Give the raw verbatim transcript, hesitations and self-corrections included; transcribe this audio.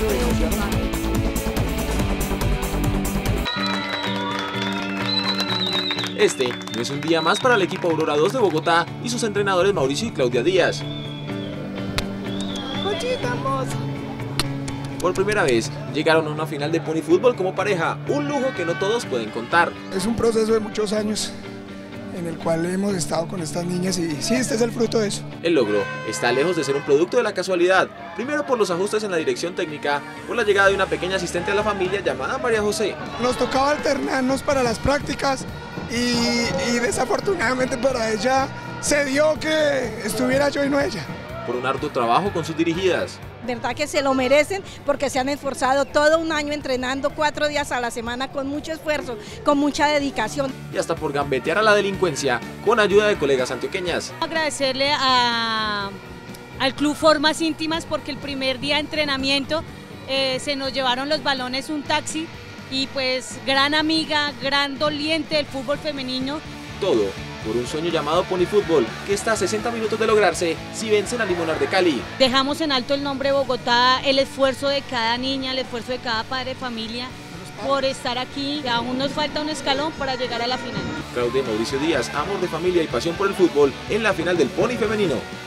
Este no es un día más para el equipo Aurora dos de Bogotá y sus entrenadores Mauricio y Claudia Díaz. Por primera vez llegaron a una final de pony fútbol como pareja, un lujo que no todos pueden contar. Es un proceso de muchos años en el cual hemos estado con estas niñas y sí, este es el fruto de eso. El logro está lejos de ser un producto de la casualidad, primero por los ajustes en la dirección técnica, por la llegada de una pequeña asistente a la familia llamada María José. Nos tocaba alternarnos para las prácticas y, y desafortunadamente para ella se dio que estuviera yo y no ella. Por un arduo trabajo con sus dirigidas. Verdad que se lo merecen porque se han esforzado todo un año entrenando cuatro días a la semana con mucho esfuerzo, con mucha dedicación. Y hasta por gambetear a la delincuencia con ayuda de colegas antioqueñas. Agradecerle a, al Club Formas Íntimas porque el primer día de entrenamiento eh, se nos llevaron los balones un taxi y pues gran amiga, gran doliente del fútbol femenino. Todo por un sueño llamado Pony Fútbol, que está a sesenta minutos de lograrse si vencen a Limonar de Cali. Dejamos en alto el nombre de Bogotá, el esfuerzo de cada niña, el esfuerzo de cada padre de familia por estar aquí. Aún nos falta un escalón para llegar a la final. Claudia y Mauricio Díaz, amor de familia y pasión por el fútbol en la final del Pony femenino.